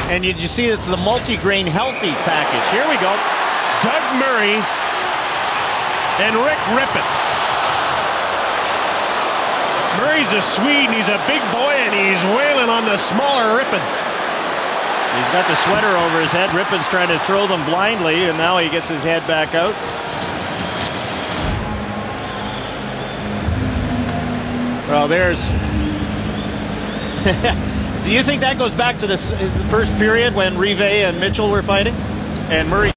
And you see it's the multi-grain healthy package. Here we go. Doug Murray and Rick Rypien. Murray's a Swede, and he's a big boy, and he's wailing on the smaller Rypien. He's got the sweater over his head. Rypien's trying to throw them blindly, and now he gets his head back out. Well, there's... Do you think that goes back to the first period when Rive and Mitchell were fighting? And Murray...